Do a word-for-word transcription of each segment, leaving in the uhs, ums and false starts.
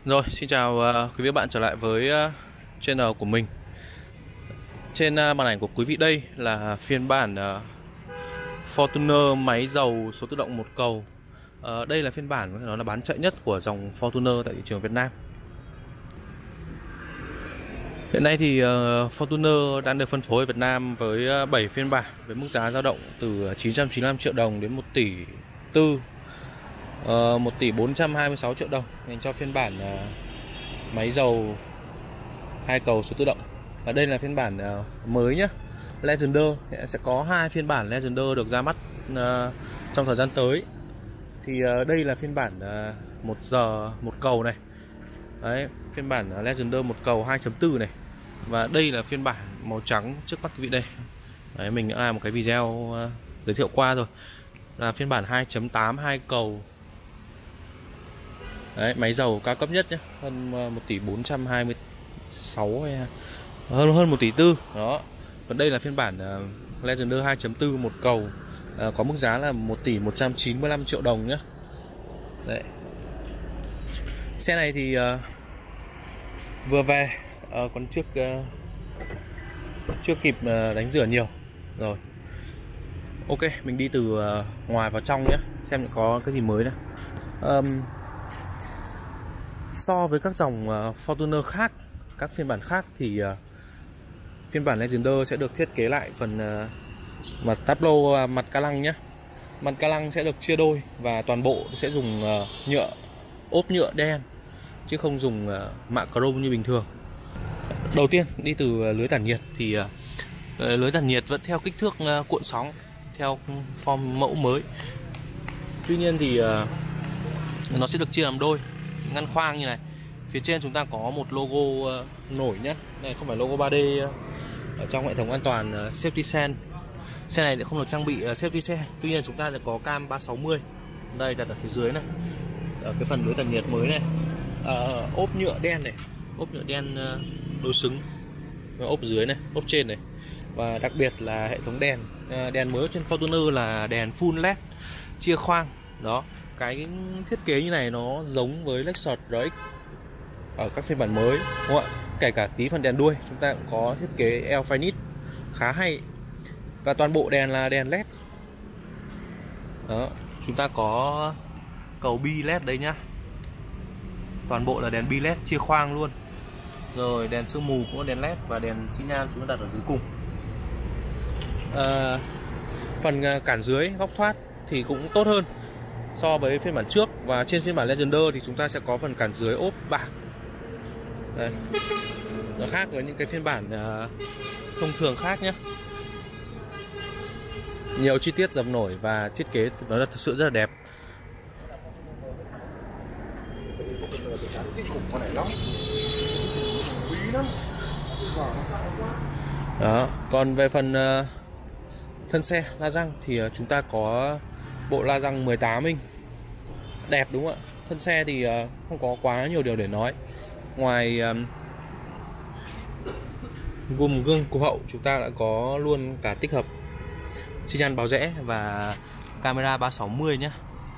Rồi, xin chào uh, quý vị và bạn trở lại với uh, channel của mình. Trên uh, màn ảnh của quý vị đây là phiên bản uh, Fortuner máy dầu số tự động một cầu. uh, Đây là phiên bản nó là bán chạy nhất của dòng Fortuner tại thị trường Việt Nam. Hiện nay thì uh, Fortuner đang được phân phối ở Việt Nam với uh, bảy phiên bản với mức giá dao động từ chín trăm chín mươi lăm triệu đồng đến một tỷ tư. Uh, một tỷ bốn trăm hai mươi sáu triệu đồng dành cho phiên bản uh, máy dầu hai cầu số tự động. Và đây là phiên bản uh, mới nhé, Legender. Sẽ có hai phiên bản Legender được ra mắt uh, trong thời gian tới. Thì uh, đây là phiên bản uh, một giờ một cầu này. Đấy, phiên bản uh, Legender một cầu hai chấm bốn này. Và đây là phiên bản màu trắng trước mắt quý vị đây. Đấy, mình đã làm một cái video uh, giới thiệu qua rồi. Là phiên bản hai chấm tám hai cầu. Đấy, máy dầu cao cấp nhất nhé, hơn một tỷ bốn trăm hai mươi sáu hay hơn hơn một tỷ tư đó. Còn đây là phiên bản uh, Legender hai chấm bốn một cầu, uh, có mức giá là một tỷ một trăm chín mươi lăm triệu đồng nhé. Đấy. Xe này thì uh, vừa về, uh, còn trước uh, chưa kịp uh, đánh rửa nhiều rồi. Ok, mình đi từ uh, ngoài vào trong nhé, xem có cái gì mới đây. Um, So với các dòng uh, Fortuner khác, các phiên bản khác thì uh, phiên bản Legender sẽ được thiết kế lại phần uh, mặt tablo, uh, mặt ca lăng nhé. Mặt ca lăng sẽ được chia đôi và toàn bộ sẽ dùng uh, nhựa, ốp nhựa đen chứ không dùng uh, mạ chrome như bình thường. Đầu tiên đi từ uh, lưới tản nhiệt thì uh, lưới tản nhiệt vẫn theo kích thước uh, cuộn sóng theo form mẫu mới. Tuy nhiên thì uh, nó sẽ được chia làm đôi, ngăn khoang như này. Phía trên chúng ta có một logo uh, nổi nhé. Này không phải logo ba D uh, ở trong hệ thống an toàn uh, Safety Sense. Xe này sẽ không được trang bị uh, Safety Sense. Tuy nhiên chúng ta sẽ có cam ba sáu mươi. Đây đặt ở phía dưới này, ở cái phần lưới tản nhiệt mới này. uh, Ốp nhựa đen này, ốp nhựa đen uh, đối xứng, ốp dưới này, ốp trên này. Và đặc biệt là hệ thống đèn, uh, đèn mới trên Fortuner là đèn full led chia khoang. Đó, cái thiết kế như này nó giống với Lexus R X ở các phiên bản mới, đúng không ạ? Kể cả tí phần đèn đuôi chúng ta cũng có thiết kế L Finite khá hay. Và toàn bộ đèn là đèn led. Đó, chúng ta có cầu bi led đây nhá. Toàn bộ là đèn bi led chia khoang luôn. Rồi đèn sương mù cũng có đèn led và đèn xi nhan chúng ta đặt ở dưới cùng. À, phần cản dưới góc thoát thì cũng tốt hơn so với phiên bản trước. Và trên phiên bản Legender thì chúng ta sẽ có phần cản dưới ốp bạc. Đây. Nó khác với những cái phiên bản uh, thông thường khác nhé. Nhiều chi tiết dập nổi và thiết kế nó là thật sự rất là đẹp. Đó. Còn về phần uh, thân xe la răng thì uh, chúng ta có bộ la răng mười tám inch đẹp, đúng không ạ? Thân xe thì uh, không có quá nhiều điều để nói. Ngoài um, gùm gương cụp hậu, chúng ta đã có luôn cả tích hợp xi nhan báo rẽ và camera ba sáu mươi nhé.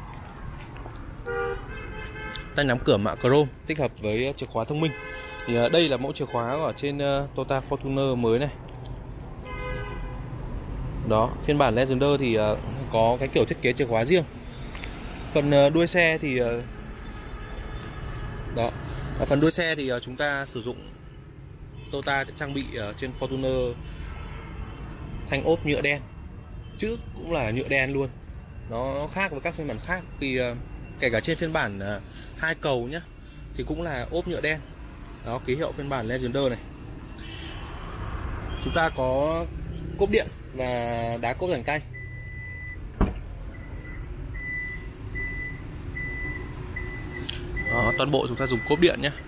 Tay nắm cửa mạ chrome tích hợp với chìa khóa thông minh. Thì uh, đây là mẫu chìa khóa ở trên uh, Toyota Fortuner mới này. Đó, phiên bản Legender thì uh, có cái kiểu thiết kế chìa khóa riêng. Phần uh, đuôi xe thì uh, đó, ở phần đuôi xe thì uh, chúng ta sử dụng Toyota trang bị uh, trên Fortuner thanh ốp nhựa đen, chữ cũng là nhựa đen luôn. Nó khác với các phiên bản khác vì uh, kể cả trên phiên bản uh, hai cầu nhé thì cũng là ốp nhựa đen. Đó, ký hiệu phiên bản Legender này. Chúng ta có cốp điện và đá cốp rảnh tay. Đó, toàn bộ chúng ta dùng cốp điện nhé.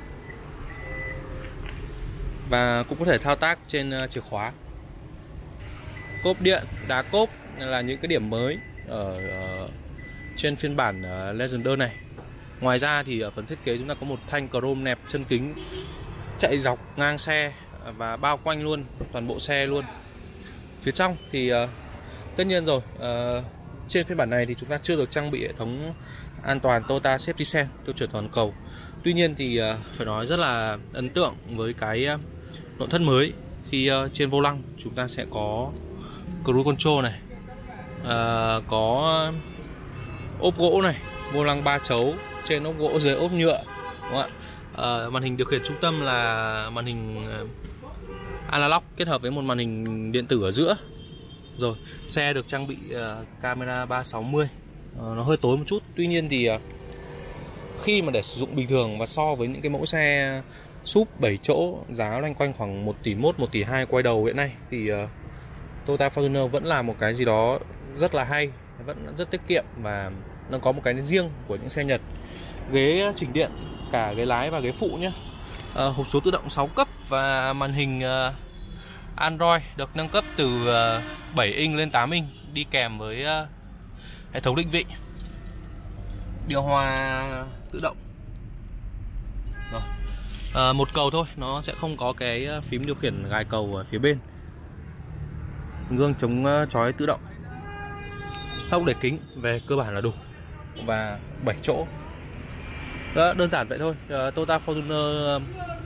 Và cũng có thể thao tác trên uh, chìa khóa. Cốp điện, đá cốp là những cái điểm mới ở uh, trên phiên bản uh, Legender này. Ngoài ra thì ở phần thiết kế chúng ta có một thanh chrome nẹp chân kính chạy dọc ngang xe và bao quanh luôn toàn bộ xe luôn. Phía trong thì uh, tất nhiên rồi, uh, trên phiên bản này thì chúng ta chưa được trang bị hệ thống an toàn Toyota Safety Sense tiêu chuẩn toàn cầu. Tuy nhiên thì uh, phải nói rất là ấn tượng với cái uh, nội thất mới, khi uh, trên vô lăng chúng ta sẽ có cruise control này, uh, có ốp gỗ này, vô lăng ba chấu, trên ốp gỗ dưới ốp nhựa, đúng không ạ? Uh, màn hình điều khiển trung tâm là màn hình uh, analog kết hợp với một màn hình điện tử ở giữa. Rồi, xe được trang bị uh, camera ba sáu mươi, uh, nó hơi tối một chút. Tuy nhiên thì uh, khi mà để sử dụng bình thường và so với những cái mẫu xe súp bảy chỗ giá loanh quanh khoảng một tỷ mốt, một tỷ hai quay đầu hiện nay thì uh, Toyota Fortuner vẫn là một cái gì đó rất là hay, vẫn rất tiết kiệm và nó có một cái riêng của những xe Nhật. Ghế chỉnh điện cả ghế lái và ghế phụ nhé. Uh, hộp số tự động sáu cấp và màn hình uh, Android được nâng cấp từ uh, bảy inch lên tám inch, đi kèm với uh, hệ thống định vị, điều hòa tự động. Rồi. À, một cầu thôi, nó sẽ không có cái phím điều khiển gài cầu ở phía bên. Gương chống chói tự động. Hốc để kính về cơ bản là đủ và bảy chỗ. Đó, đơn giản vậy thôi. À, Toyota Fortuner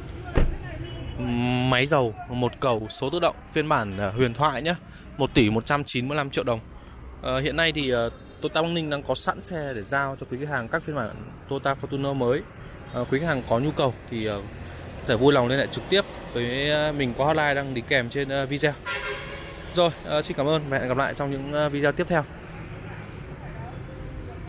máy dầu một cầu số tự động phiên bản huyền thoại nhé, một tỷ một trăm chín mươi lăm triệu đồng. À, hiện nay thì Toyota Bắc Ninh đang có sẵn xe để giao cho quý khách hàng các phiên bản Toyota Fortuner mới. À, quý khách hàng có nhu cầu thì uh, thể vui lòng liên hệ trực tiếp với mình qua hotline đang đính kèm trên uh, video. Rồi, uh, xin cảm ơn và hẹn gặp lại trong những uh, video tiếp theo.